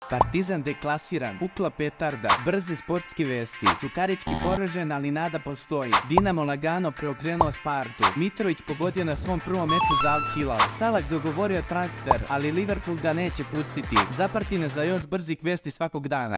Partizan deklasiran, pukla petarda, brze sportske vesti, Čukarički poražen, ali nada postoji. Dinamo lagano preokrenuo Spartu, Mitrović pogodio na svom prvom meču za Al Hilal. Salah dogovorio transfer, ali Liverpool ga neće pustiti. Zapratite za još brzih vesti svakog dana.